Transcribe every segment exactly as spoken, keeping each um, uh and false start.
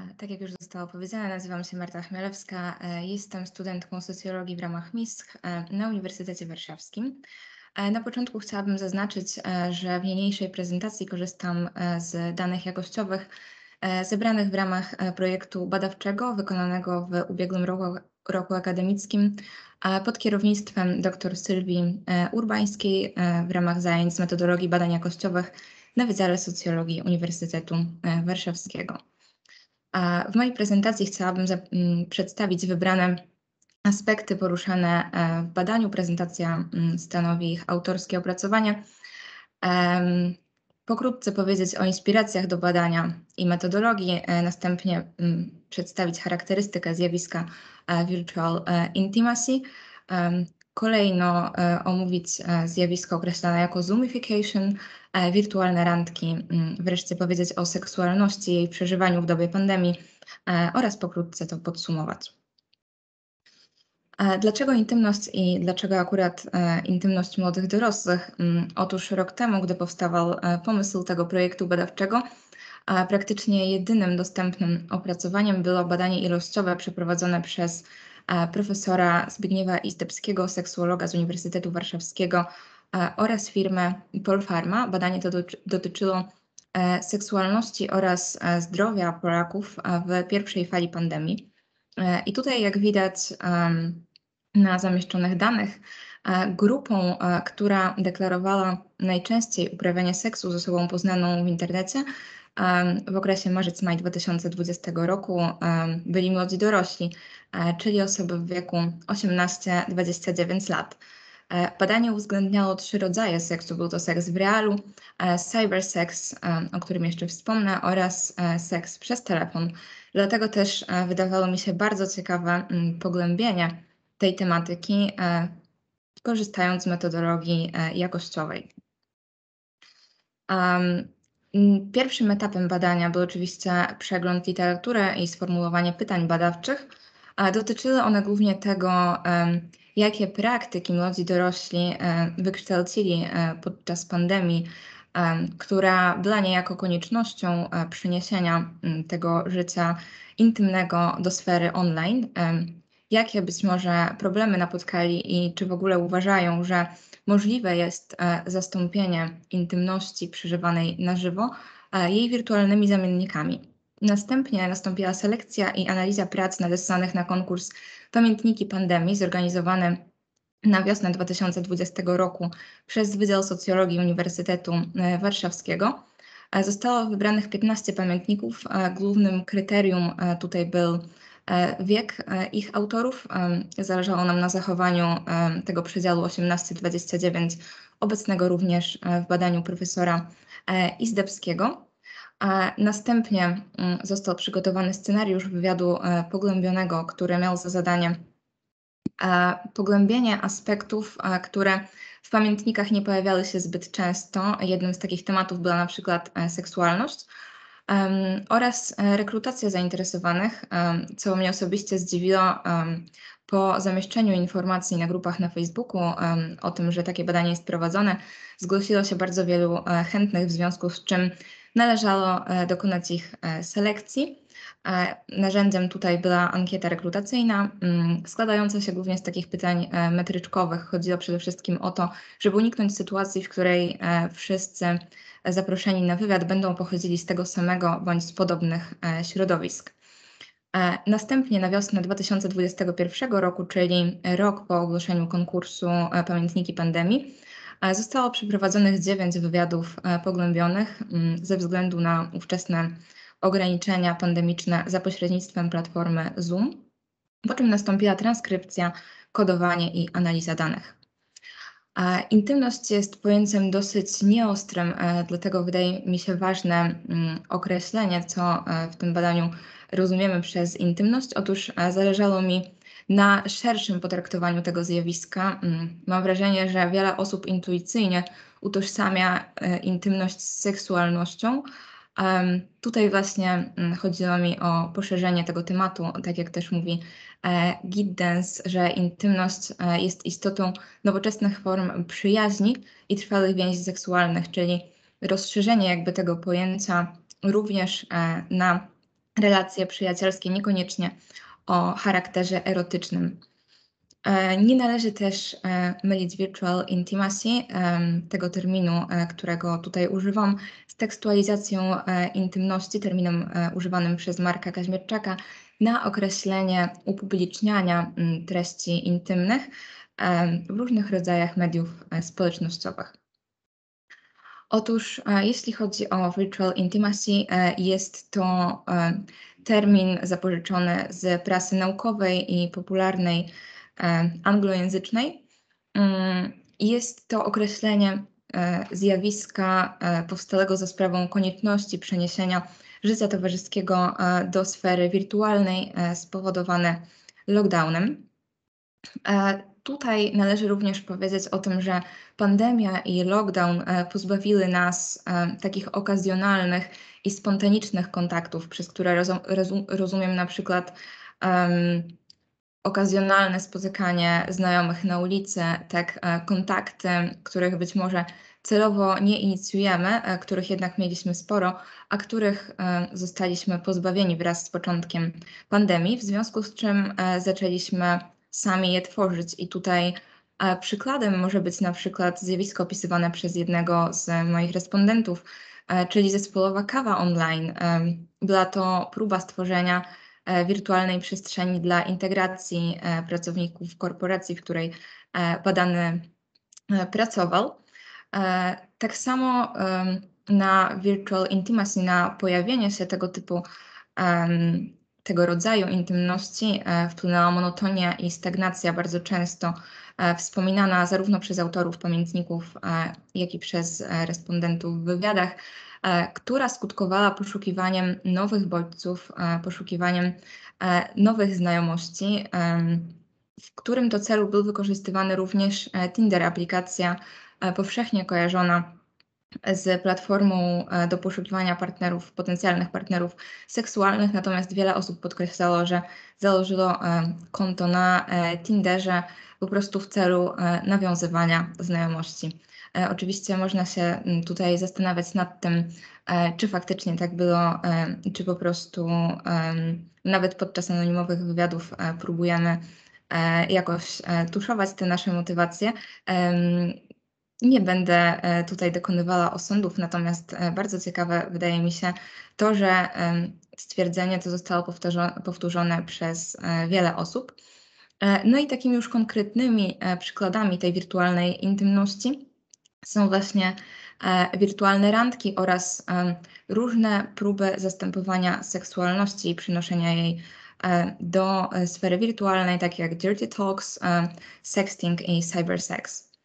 Tak jak już zostało powiedziane, nazywam się Marta Chmielewska. e, Jestem studentką socjologii w ramach MISK e, na Uniwersytecie Warszawskim. E, Na początku chciałabym zaznaczyć, e, że w niniejszej prezentacji korzystam e, z danych jakościowych e, zebranych w ramach e, projektu badawczego wykonanego w ubiegłym roku, roku akademickim e, pod kierownictwem dr Sylwii e, Urbańskiej e, w ramach zajęć z metodologii badań jakościowych na Wydziale Socjologii Uniwersytetu e, Warszawskiego. A w mojej prezentacji chciałabym za, m, przedstawić wybrane aspekty poruszane e, w badaniu. Prezentacja m, stanowi ich autorskie opracowanie. Em, Pokrótce powiedzieć o inspiracjach do badania i metodologii, e, następnie m, przedstawić charakterystykę zjawiska e, virtual e, intimacy. Em, Kolejno e, omówić e, zjawisko określane jako zoomification, e, wirtualne randki, m, wreszcie powiedzieć o seksualności i jej przeżywaniu w dobie pandemii e, oraz pokrótce to podsumować. E, Dlaczego intymność i dlaczego akurat e, intymność młodych dorosłych? Mm, Otóż rok temu, gdy powstawał e, pomysł tego projektu badawczego, a praktycznie jedynym dostępnym opracowaniem było badanie ilościowe przeprowadzone przez e, profesora Zbigniewa Izdebskiego, seksuologa z Uniwersytetu Warszawskiego e, oraz firmę Polpharma. Badanie to doty- dotyczyło e, seksualności oraz e, zdrowia Polaków e, w pierwszej fali pandemii. E, I tutaj, jak widać em, na zamieszczonych danych, e, grupą, e, która deklarowała najczęściej uprawianie seksu z osobą poznaną w internecie em, w okresie marzec-maj dwa tysiące dwudziestego roku em, byli młodzi dorośli, e, czyli osoby w wieku osiemnaście do dwudziestu dziewięciu lat. E, Badanie uwzględniało trzy rodzaje seksu. Był to seks w realu, e, cybersex, e, o którym jeszcze wspomnę, oraz e, seks przez telefon. Dlatego też e, wydawało mi się bardzo ciekawe mm, pogłębienie tej tematyki, e, korzystając z metodologii e, jakościowej. Um, m, Pierwszym etapem badania był oczywiście przegląd literatury i sformułowanie pytań badawczych. A dotyczyły one głównie tego, em, jakie praktyki młodzi dorośli e, wykształcili e, podczas pandemii, em, która była niejako koniecznością e, przeniesienia m, tego życia intymnego do sfery online. Em, Jakie być może problemy napotkali i czy w ogóle uważają, że możliwe jest e, zastąpienie intymności przeżywanej na żywo e, jej wirtualnymi zamiennikami. Następnie nastąpiła selekcja i analiza prac nadesłanych na konkurs Pamiętniki Pandemii, zorganizowany na wiosnę dwa tysiące dwudziestego roku przez Wydział Socjologii Uniwersytetu e, Warszawskiego. E, Zostało wybranych piętnaście pamiętników. E, Głównym kryterium e, tutaj był e, wiek e, ich autorów. E, Zależało nam na zachowaniu e, tego przedziału osiemnaście do dwudziestu dziewięciu, obecnego również e, w badaniu profesora e, Izdebskiego. A następnie mm, został przygotowany scenariusz wywiadu e, pogłębionego, który miał za zadanie e, pogłębienie aspektów, e, które w pamiętnikach nie pojawiały się zbyt często. Jednym z takich tematów była na przykład e, seksualność em, oraz e, rekrutacja zainteresowanych, em, co mnie osobiście zdziwiło. em, Po zamieszczeniu informacji na grupach na Facebooku em, o tym, że takie badanie jest prowadzone, zgłosiło się bardzo wielu e, chętnych, w związku z czym należało e, dokonać ich e, selekcji. E, Narzędziem tutaj była ankieta rekrutacyjna, mm, składająca się głównie z takich pytań e, metryczkowych. Chodziło przede wszystkim o to, żeby uniknąć sytuacji, w której e, wszyscy zaproszeni na wywiad będą pochodzili z tego samego bądź z podobnych e, środowisk. E, Następnie na wiosnę dwa tysiące dwudziestego pierwszego roku, czyli rok po ogłoszeniu konkursu e, Pamiętniki Pandemii, e, zostało przeprowadzonych dziewięć wywiadów e, pogłębionych mm, ze względu na ówczesne ograniczenia pandemiczne za pośrednictwem platformy Zoom, po czym nastąpiła transkrypcja, kodowanie i analiza danych. A intymność jest pojęciem dosyć nieostrym, e, dlatego wydaje mi się ważne mm, określenie, co e, w tym badaniu rozumiemy przez intymność. Otóż e, zależało mi na szerszym potraktowaniu tego zjawiska. Mm, Mam wrażenie, że wiele osób intuicyjnie utożsamia e, intymność z seksualnością. Em, Tutaj właśnie mm, chodziło mi o poszerzenie tego tematu, tak jak też mówi e, Giddens, że intymność e, jest istotą nowoczesnych form przyjaźni i trwałych więzi seksualnych, czyli rozszerzenie jakby tego pojęcia również e, na relacje przyjacielskie, niekoniecznie o charakterze erotycznym. E, Nie należy też e, mylić virtual intimacy, em, tego terminu, e, którego tutaj używam, z tekstualizacją e, intymności, terminem e, używanym przez Marka Kaźmierczaka na określenie upubliczniania mm, treści intymnych em, w różnych rodzajach mediów e, społecznościowych. Otóż, e, jeśli chodzi o virtual intimacy, e, jest to e, termin zapożyczony z prasy naukowej i popularnej e, anglojęzycznej. Mm, Jest to określenie e, zjawiska e, powstałego za sprawą konieczności przeniesienia życia towarzyskiego e, do sfery wirtualnej, e, spowodowane lockdownem. E, Tutaj należy również powiedzieć o tym, że pandemia i lockdown e, pozbawiły nas e, takich okazjonalnych i spontanicznych kontaktów, przez które rozum, rozum, rozumiem na przykład um, okazjonalne spotykanie znajomych na ulicy, tak e, kontakty, których być może celowo nie inicjujemy, e, których jednak mieliśmy sporo, a których e, zostaliśmy pozbawieni wraz z początkiem pandemii, w związku z czym e, zaczęliśmy sami je tworzyć. I tutaj e, przykładem może być na przykład zjawisko opisywane przez jednego z moich respondentów, e, czyli zespołowa kawa online. E, Była to próba stworzenia e, wirtualnej przestrzeni dla integracji e, pracowników korporacji, w której e, badany e, pracował. E, Tak samo em, na virtual intimacy, na pojawienie się tego typu, em, tego rodzaju intymności e, wpłynęła monotonia i stagnacja, bardzo często e, wspominana zarówno przez autorów pamiętników, e, jak i przez e, respondentów w wywiadach, e, która skutkowała poszukiwaniem nowych bodźców, e, poszukiwaniem e, nowych znajomości, em, w którym to celu był wykorzystywany również e, Tinder, aplikacja e, powszechnie kojarzona z platformą e, do poszukiwania partnerów, potencjalnych partnerów seksualnych, natomiast wiele osób podkreślało, że założyło e, konto na e, Tinderze po prostu w celu e, nawiązywania znajomości. E, Oczywiście można się m, tutaj zastanawiać nad tym, e, czy faktycznie tak było, e, czy po prostu em, nawet podczas anonimowych wywiadów e, próbujemy e, jakoś e, tuszować te nasze motywacje. Em, Nie będę e, tutaj dokonywała osądów, natomiast e, bardzo ciekawe wydaje mi się to, że em, stwierdzenie to zostało powtarza- powtórzone przez e, wiele osób. E, No i takimi już konkretnymi e, przykładami tej wirtualnej intymności są właśnie e, wirtualne randki oraz em, różne próby zastępowania seksualności i przynoszenia jej e, do e, sfery wirtualnej, takie jak dirty talks, e, sexting i cybersex.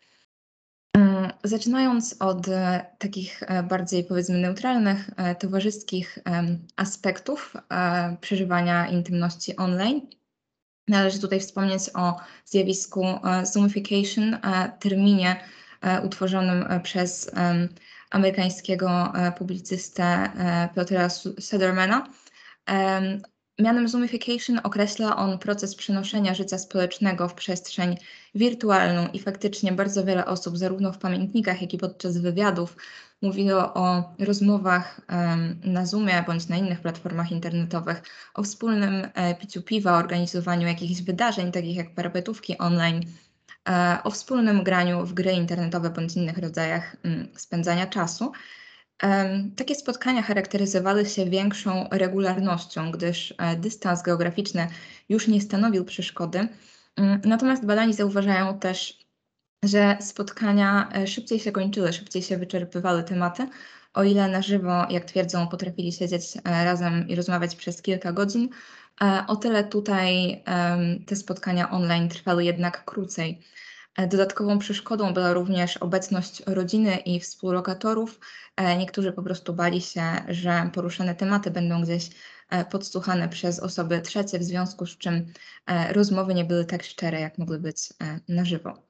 Mm, Zaczynając od e, takich e, bardziej powiedzmy neutralnych, e, towarzyskich em, aspektów e, przeżywania intymności online, należy tutaj wspomnieć o zjawisku e, zoomification, e, terminie e, utworzonym e, przez em, amerykańskiego e, publicystę e, Piotra Su- Sudermana. Em, Mianem zoomification określa on proces przenoszenia życia społecznego w przestrzeń wirtualną i faktycznie bardzo wiele osób, zarówno w pamiętnikach, jak i podczas wywiadów, mówiło o rozmowach em, na Zoomie bądź na innych platformach internetowych, o wspólnym e, piciu piwa, organizowaniu jakichś wydarzeń, takich jak parapetówki online, e, o wspólnym graniu w gry internetowe bądź innych rodzajach mm, spędzania czasu. Em, Takie spotkania charakteryzowały się większą regularnością, gdyż e, dystans geograficzny już nie stanowił przeszkody. Mm, Natomiast badani zauważają też, że spotkania e, szybciej się kończyły, szybciej się wyczerpywały tematy. O ile na żywo, jak twierdzą, potrafili siedzieć e, razem i rozmawiać przez kilka godzin, e, o tyle tutaj em, te spotkania online trwały jednak krócej. E, Dodatkową przeszkodą była również obecność rodziny i współlokatorów. E, Niektórzy po prostu bali się, że poruszane tematy będą gdzieś e, podsłuchane przez osoby trzecie, w związku z czym e, rozmowy nie były tak szczere, jak mogły być e, na żywo.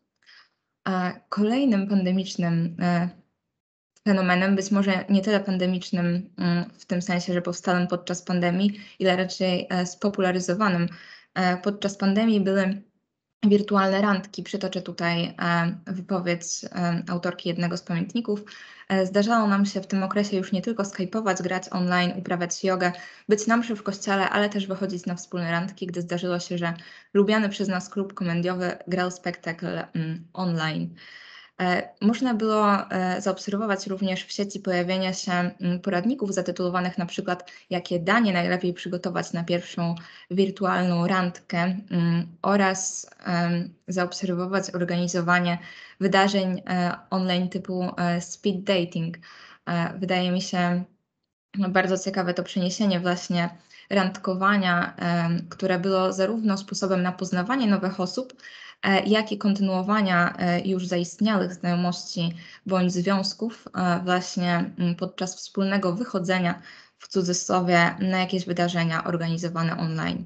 A kolejnym pandemicznym e, fenomenem, być może nie tyle pandemicznym mm, w tym sensie, że powstałym podczas pandemii, ile raczej e, spopularyzowanym e, podczas pandemii, były wirtualne randki. Przytoczę tutaj wypowiedź autorki jednego z pamiętników. Zdarzało nam się w tym okresie już nie tylko skajpować, grać online, uprawiać jogę, być na mszy w kościele, ale też wychodzić na wspólne randki, gdy zdarzyło się, że lubiany przez nas klub komediowy grał spektakl online. Można było zaobserwować również w sieci pojawienie się poradników zatytułowanych na przykład jakie danie najlepiej przygotować na pierwszą wirtualną randkę oraz zaobserwować organizowanie wydarzeń online typu speed dating. Wydaje mi się bardzo ciekawe to przeniesienie właśnie randkowania, które było zarówno sposobem na poznawanie nowych osób, jak i kontynuowania już zaistniałych znajomości bądź związków właśnie podczas wspólnego wychodzenia, w cudzysłowie, na jakieś wydarzenia organizowane online.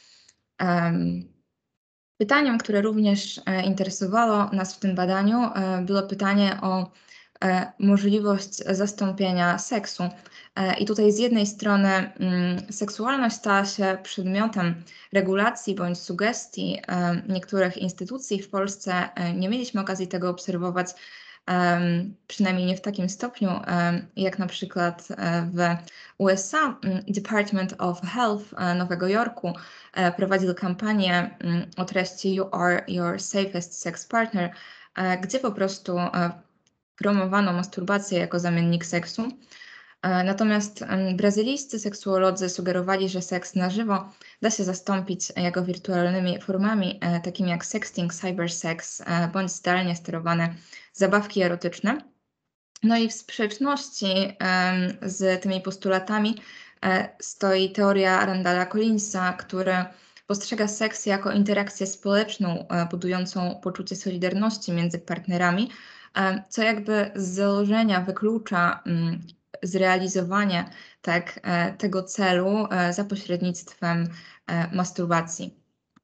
Pytaniem, które również interesowało nas w tym badaniu, było pytanie o możliwość zastąpienia seksu. I tutaj z jednej strony seksualność stała się przedmiotem regulacji bądź sugestii niektórych instytucji. W Polsce nie mieliśmy okazji tego obserwować, przynajmniej nie w takim stopniu, jak na przykład w U S A. Department of Health Nowego Jorku prowadził kampanię o treści You are your safest sex partner, gdzie po prostu promowano masturbację jako zamiennik seksu. Natomiast brazylijscy seksuolodzy sugerowali, że seks na żywo da się zastąpić jego wirtualnymi formami, takimi jak sexting, cybersex bądź zdalnie sterowane zabawki erotyczne. No i w sprzeczności z tymi postulatami stoi teoria Randalla Collinsa, który postrzega seks jako interakcję społeczną, budującą poczucie solidarności między partnerami, co jakby z założenia wyklucza zrealizowanie tak, tego celu za pośrednictwem masturbacji.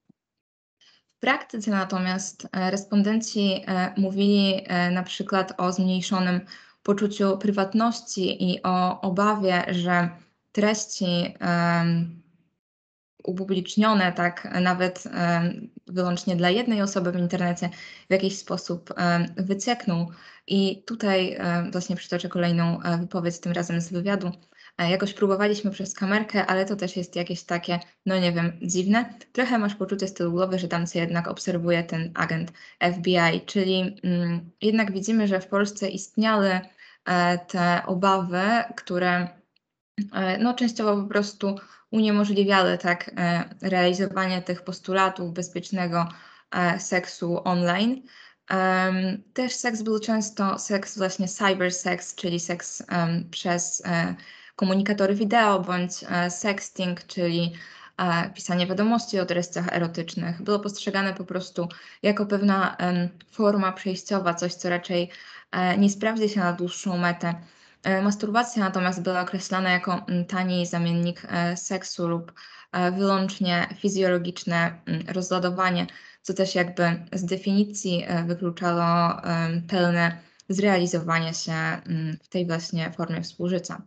W praktyce natomiast respondenci mówili na przykład o zmniejszonym poczuciu prywatności i o obawie, że treści um, upublicznione tak nawet um, wyłącznie dla jednej osoby w internecie w jakiś sposób um, wyciekną. I tutaj um, właśnie przytoczę kolejną um, wypowiedź, tym razem z wywiadu. Jakoś próbowaliśmy przez kamerkę, ale to też jest jakieś takie, no nie wiem, dziwne. Trochę masz poczucie z tyłu głowy, że tam cię jednak obserwuje ten agent F B I, czyli mm, jednak widzimy, że w Polsce istniały e, te obawy, które e, no częściowo po prostu uniemożliwiały tak e, realizowanie tych postulatów bezpiecznego e, seksu online. Um, też seks był często seks właśnie cybersex, czyli seks um, przez e, komunikatory wideo bądź e, sexting, czyli e, pisanie wiadomości o treściach erotycznych. Było postrzegane po prostu jako pewna em, forma przejściowa, coś co raczej e, nie sprawdzi się na dłuższą metę. E, masturbacja natomiast była określana jako m, tani zamiennik e, seksu lub e, wyłącznie fizjologiczne m, rozładowanie, co też jakby z definicji e, wykluczało em, pełne zrealizowanie się m, w tej właśnie formie współżycia.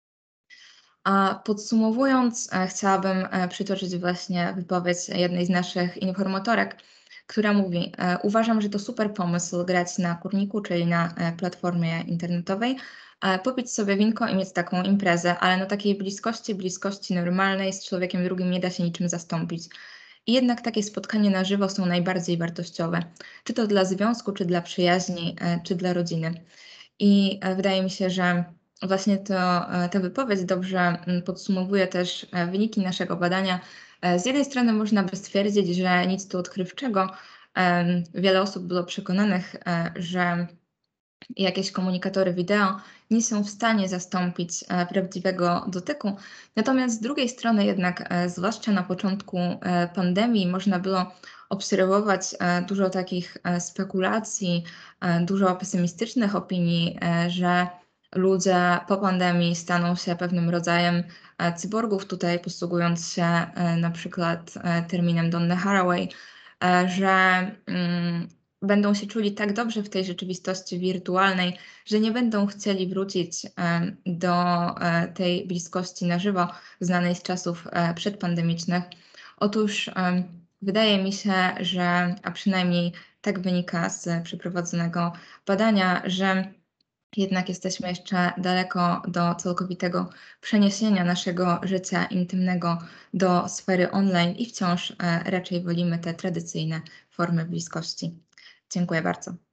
A podsumowując, e, chciałabym e, przytoczyć właśnie wypowiedź jednej z naszych informatorek, która mówi: e, uważam, że to super pomysł grać na kurniku, czyli na e, platformie internetowej, e, popić sobie winko i mieć taką imprezę, ale na takiej bliskości, bliskości normalnej z człowiekiem drugim nie da się niczym zastąpić. I jednak takie spotkania na żywo są najbardziej wartościowe, czy to dla związku, czy dla przyjaźni, e, czy dla rodziny. I e, wydaje mi się, że właśnie to, e, ta wypowiedź dobrze mm, podsumowuje też e, wyniki naszego badania. E, Z jednej strony można by stwierdzić, że nic tu odkrywczego. Em, Wiele osób było przekonanych, e, że jakieś komunikatory wideo nie są w stanie zastąpić e, prawdziwego dotyku. Natomiast z drugiej strony jednak, e, zwłaszcza na początku e, pandemii, można było obserwować e, dużo takich e, spekulacji, e, dużo pesymistycznych opinii, e, że ludzie po pandemii staną się pewnym rodzajem e, cyborgów, tutaj posługując się e, na przykład e, terminem Donny Haraway, e, że mm, będą się czuli tak dobrze w tej rzeczywistości wirtualnej, że nie będą chcieli wrócić em, do e, tej bliskości na żywo, znanej z czasów e, przedpandemicznych. Otóż em, wydaje mi się, że, a przynajmniej tak wynika z przeprowadzonego badania, że jednak jesteśmy jeszcze daleko do całkowitego przeniesienia naszego życia intymnego do sfery online i wciąż e, raczej wolimy te tradycyjne formy bliskości. Dziękuję bardzo.